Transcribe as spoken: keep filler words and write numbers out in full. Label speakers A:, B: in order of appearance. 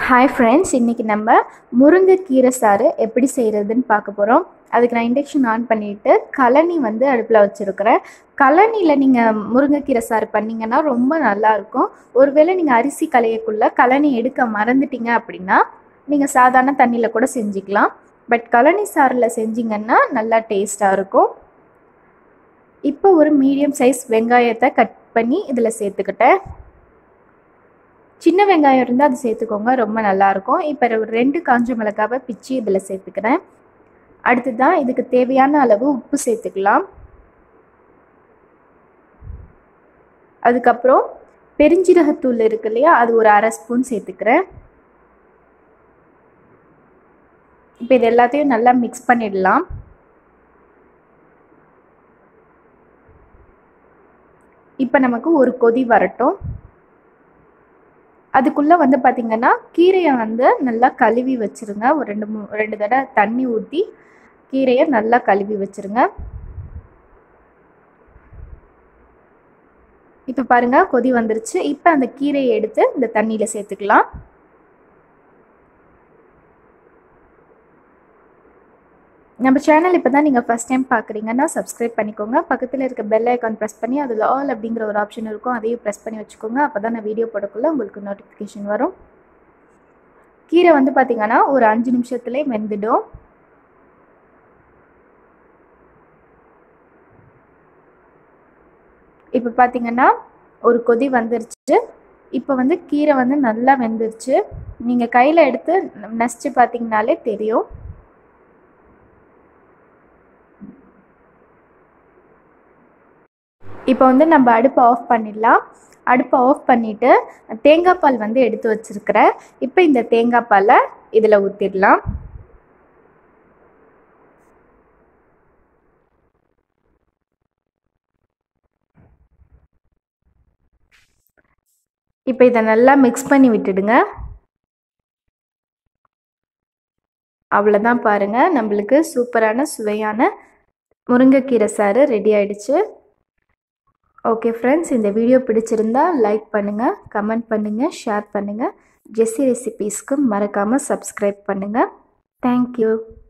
A: Hi friends, இன்றைக்கி நம்ம முருங்கைக்கீரை சாறு எப்படி செய்கிறதுன்னு பார்க்க போகிறோம். அதுக்கு நான் இண்டக்ஷன் ஆன் பண்ணிவிட்டு கழனி வந்து அடுப்பில் வச்சுருக்கிறேன். கழனியில் நீங்கள் முருங்கைக்கீரை சாறு பண்ணிங்கன்னா ரொம்ப நல்லாயிருக்கும். ஒருவேளை நீங்கள் அரிசி களையக்குள்ளே கழனி எடுக்க மறந்துட்டீங்க அப்படின்னா நீங்கள் சாதாரண தண்ணியில் கூட செஞ்சுக்கலாம். பட் கழனி சாறில் செஞ்சிங்கன்னா நல்லா டேஸ்ட்டாக இருக்கும். இப்போ ஒரு மீடியம் சைஸ் வெங்காயத்தை கட் பண்ணி இதில் சேர்த்துக்கிட்டேன். சின்ன வெங்காயம் இருந்தால் அது சேர்த்துக்கோங்க, ரொம்ப நல்லாயிருக்கும். இப்போ ஒரு ரெண்டு காஞ்ச மிளகாவை பிச்சு இதில் சேர்த்துக்கிறேன். அடுத்து தான் இதுக்கு தேவையான அளவு உப்பு சேர்த்துக்கலாம். அதுக்கப்புறம் பெருஞ்சீரகத்தூள் இருக்கு இல்லையா, அது ஒரு அரை ஸ்பூன் சேர்த்துக்கிறேன். இப்போ இது எல்லாத்தையும் நல்லா மிக்ஸ் பண்ணிடலாம். இப்போ நமக்கு ஒரு கொதி வரட்டும். அதுக்குள்ளே வந்து பார்த்திங்கன்னா கீரையை வந்து நல்லா கழுவி வச்சுருங்க. ஒரு ரெண்டு மூ ரெண்டு தடவை தண்ணி ஊற்றி கீரையை நல்லா கழுவி வச்சுருங்க. இப்போ பாருங்கள் கொதி வந்துருச்சு. இப்போ அந்த கீரையை எடுத்து இந்த தண்ணியில் சேர்த்துக்கலாம். நம்ம சேனல் இப்போ தான் நீங்கள் ஃபஸ்ட் டைம் பார்க்குறீங்கன்னா சப்ஸ்கிரைப் பண்ணிக்கோங்க. பக்கத்தில் இருக்க பெல் ஐக்கான் ப்ரெஸ் பண்ணி அதில் ஆல் அப்படிங்கிற ஒரு ஆப்ஷன் இருக்கும், அதையும் ப்ரெஸ் பண்ணி வச்சுக்கோங்க. அப்போ தான் நான் வீடியோ போடக்குள்ள உங்களுக்கு நோட்டிஃபிகேஷன் வரும். கீரை வந்து பார்த்திங்கன்னா ஒரு அஞ்சு நிமிஷத்துலேயே வெந்துடும். இப்போ பார்த்திங்கன்னா ஒரு கொதி வந்துருச்சு. இப்போ வந்து கீரை வந்து நல்லா வெந்துருச்சு. நீங்கள் கையில் எடுத்து நசிச்சு பார்த்திங்கனாலே தெரியும். இப்போ வந்து நம்ம அடுப்பை ஆஃப் பண்ணிடலாம். அடுப்பை ஆஃப் பண்ணிவிட்டு தேங்காய் பால் வந்து எடுத்து வச்சுருக்கிறேன். இப்போ இந்த தேங்காய் பாலை இதில் ஊற்றிடலாம். இப்போ இதை நல்லா மிக்ஸ் பண்ணி விட்டுடுங்க. அவ்வளோதான், பாருங்கள், நம்மளுக்கு சூப்பரான சுவையான முருங்கைக்கீரை சாறு ரெடி ஆயிடுச்சு. ஓகே ஃப்ரெண்ட்ஸ், இந்த வீடியோ பிடிச்சிருந்தா லைக் பண்ணுங்கள், கமெண்ட் பண்ணுங்கள், ஷேர் பண்ணுங்கள். ஜெஸ்ஸி ரெசிபீஸ்க்கு மறக்காமல் சப்ஸ்கிரைப் பண்ணுங்கள். தேங்க்யூ.